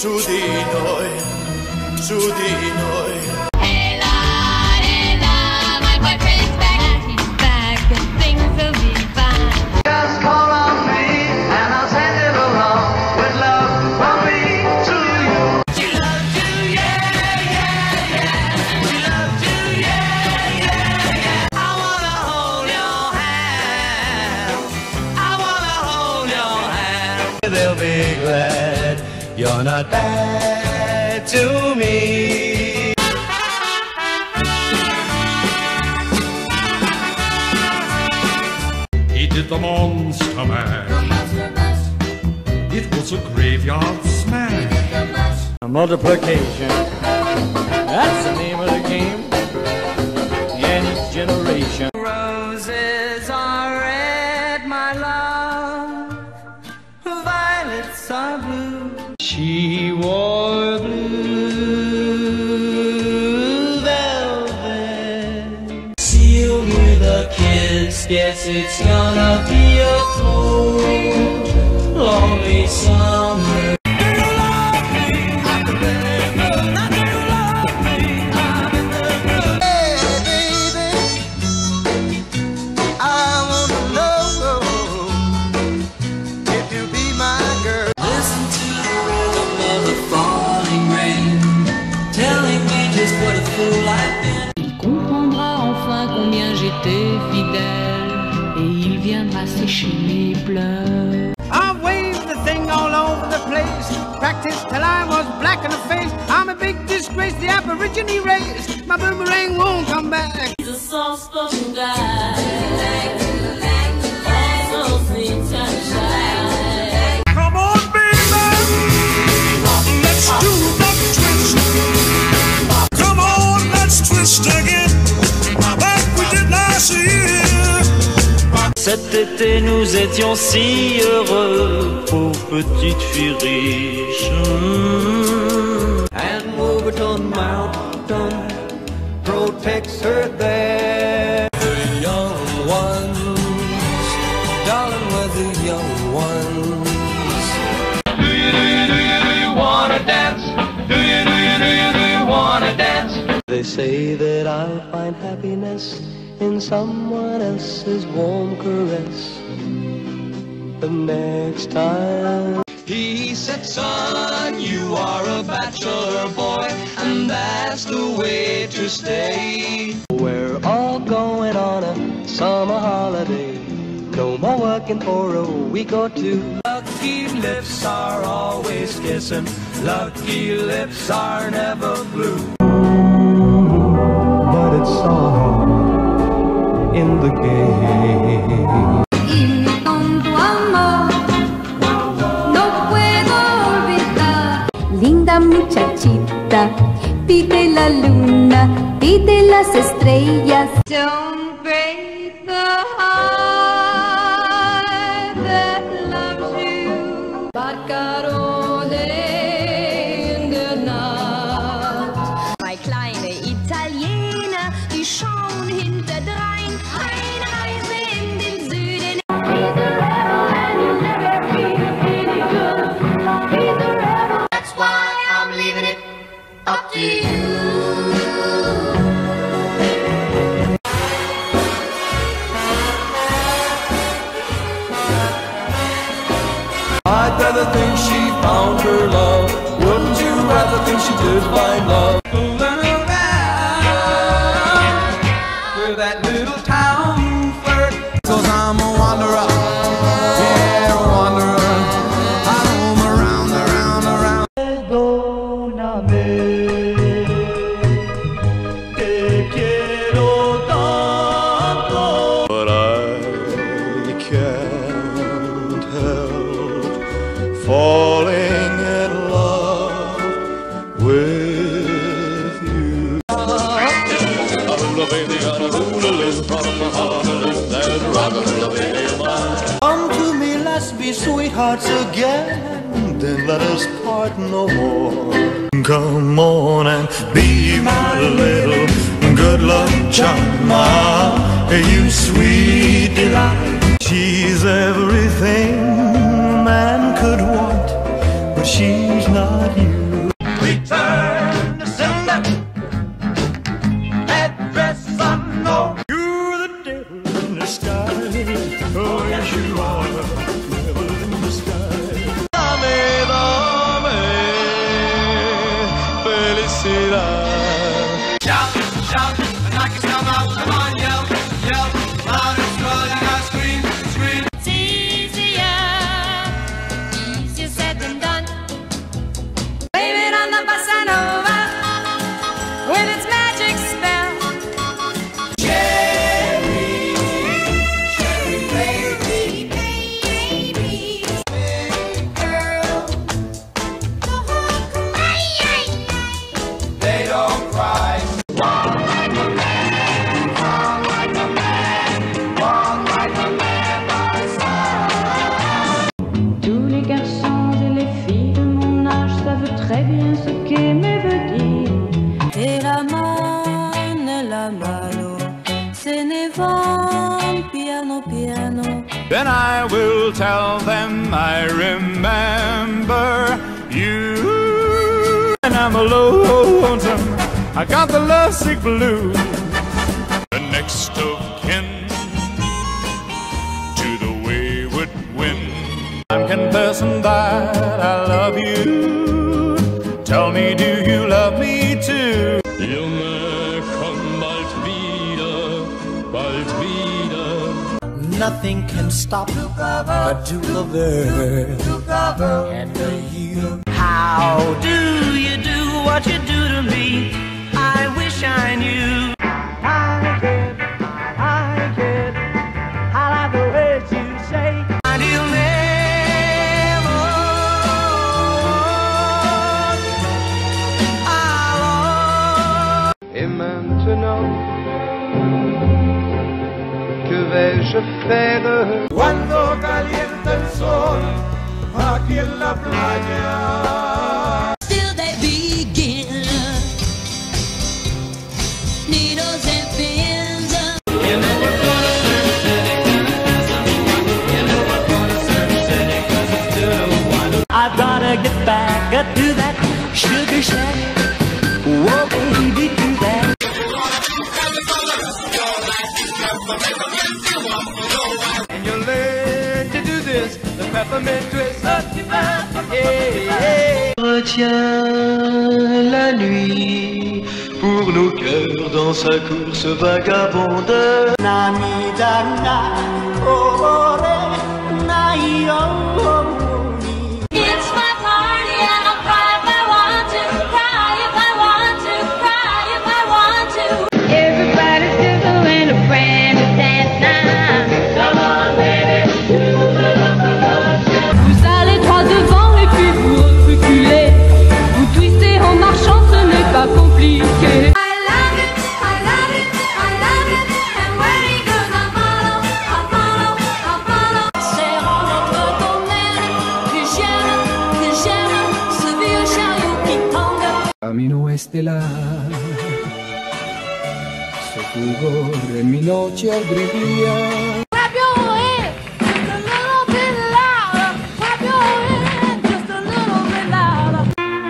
su di noi, su di noi. My boyfriend's back. He's back and things will be fine. Just call on me and I'll send it along with love from me to you. She loves you, yeah, yeah, yeah. She loves you, yeah, yeah, yeah. I wanna hold your hand. I wanna hold your hand. They'll be glad you're not bad to me. He did the Monster Mash. It was a graveyard smash. Multiplication, that's the name of the game. And each generation. Roses are red, my love. Violets are blue. She wore blue velvet, sealed with a kiss. Guess it's gonna be a cold, lonely summer. Il comprendra enfin combien j'étais fidèle et il viendra sécher mes pleurs. I've waved the thing all over the place, practiced till I was black in the face. I'm a big disgrace, the Aborigine race. My boomerang won't come back. He's a soft-spoken guy. So sweet sunshine. Come on, baby, let's do the twist. Come on, let's twist again, like we did last year. Cet été nous étions si heureux, pauvre petite fille riche. And Wolverton Mountain protects her there. The young ones, darling, we're the young ones. Do you wanna dance? Do you wanna dance? They say that I'll find happiness in someone else's warm caress the next time. He said, son, you are a bachelor boy, and that's the way to stay. We're all going on a summer holiday, no more working for a week or two. Lucky lips are always kissing, lucky lips are never blue. But it's all in the game. Con tu amor no puedo olvidar. Linda muchachita, pide la luna, pide las estrellas. Don't break the heart that loves you. Barcarole in der Nacht. Zwei kleine Italiener, die schauen hinterdrein. Eine Reise in den Süden. That's why I'm leaving it up to you. I'd rather think she found her love. Wouldn't you rather think she did find love? With that little town flirt. 'Cause I'm a wanderer, yeah, a wanderer. I roam around, around, around. Perdóname, te quiero tanto. But I can't help falling in love with you. Come to me, let's be sweethearts again, then let us part no more. Come on and be my little good luck charm, you sweet delight. She's everything a man could want, but she's not you. out, come on, yell, yell, loud and swell, you gotta scream, scream. It's easier said than done. Blame it on the bossa nova with its magic spell. Sherry, Sherry, baby, Baby, girl, they don't cry. Tous les garçons et les filles de mon âge savent très bien ce qu'aimer veut dire. e la mano nella mano se ne van piano piano. Then I will tell them I remember you. And I'm lonesome, I got the lovesick blues. The next of kin to the wayward wind. I'm confessing that I love you. Tell me, do you love me too? Junge, komm bald wieder, bald wieder. Nothing can stop a true lover and you. How do you do what you do to me? I wish I knew. I get, I like the words you say. And you'll never, Et maintenant, que vais-je faire? Cuando calienta el sol aquí en la playa. Still they begin, needles and pins. I gotta get back to that sugar shack. Whoa, baby, do that. And you'll learn to do this, the peppermint twist. Retiens la nuit pour nos cœurs dans sa course vagabonde. It's my party and I'll cry if I want to, cry if I want to, cry if I want to. Everybody's doing a brand new dance now. Come on, baby. Vous allez droit devant et puis vous reculez. Vous twistez en marchant, ce n'est pas compliqué. I love it, I love it, I love it. And where he goes, I follow, I follow, I follow. Serrant notre tonnelle, que j'aime, ce vieux chariot qui tangue. Camino estelar, su fulgor en mi noche alegría. Clap your hands, just a little bit louder. Clap your hands, just a little bit louder.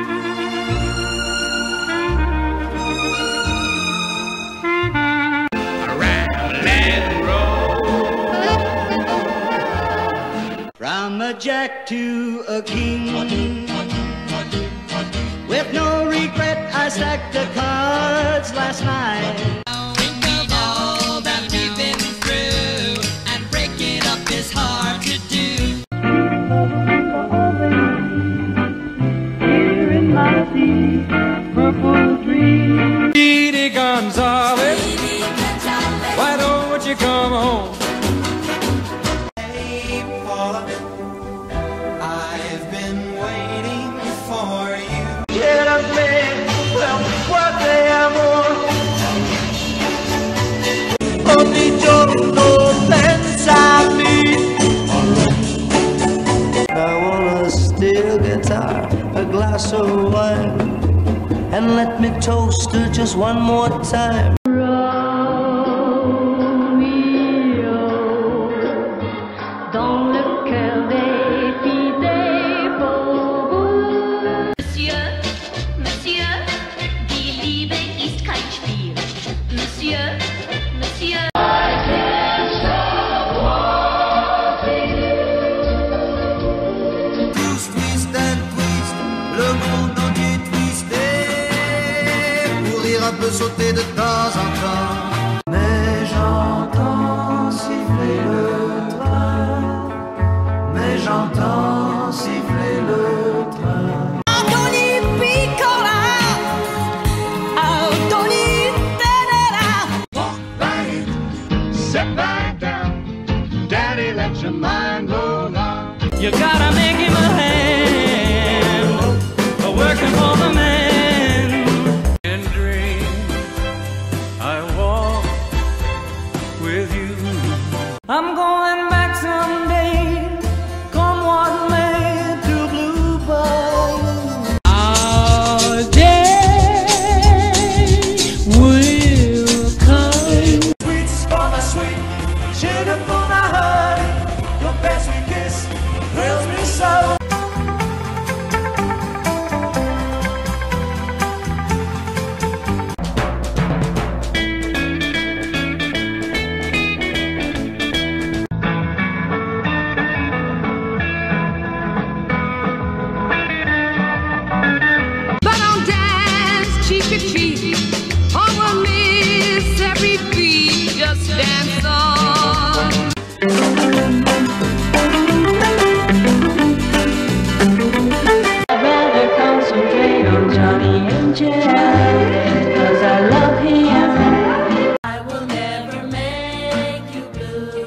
From a jack to a king, with no regret I stacked the cards last night. Think of all that we've been through, and breaking up is hard to do. Here in my deep purple dream. Edie Gonzalez, why don't you come home? I've been waiting for you. Quédame, well, what they amor. Ogni giorno pensa a me. I want a steel guitar, a glass of wine, and let me toast her just one more time. Dans le cœur des filles pour vous. Monsieur, monsieur, die Liebe ist kein Spiel. Monsieur, monsieur. Twist, twist and twist, le monde entier twisté, pour rire un peu sauter de temps en temps. Sit back down, Daddy, let your mind go now. You gotta make him a hand, working for the man. And dream, I walk with you. I'm going back someday, come what may, to Blue Bayou. Our day will come. Sweet for my sweet, sugar for my honey. Your best sweet kiss thrills me so. But don't dance cheek to cheek, or we'll miss every beat. Just dance on. I'd rather concentrate on Johnny and Jack, 'cause I love him. I will never make you blue.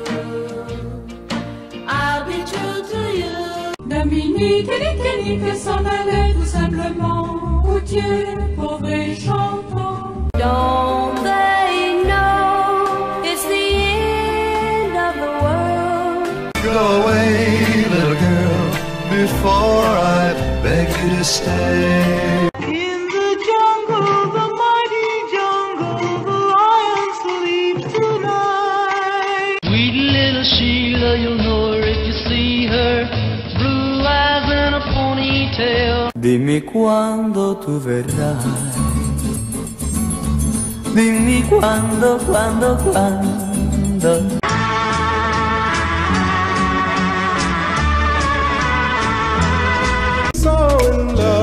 I'll be true to you. Dominique et Nicanique s'en allaient tout simplement, routier, pauvre et chantant. Don't they know it's the end of the world? Go away, little girl, before I beg you to stay. In the jungle, the mighty jungle, the lions sleep tonight. Sweet little Sheila, you'll know her if you see her. Blue eyes and a ponytail. Dimmi quando tu verrai. Dimmi quando. So in love.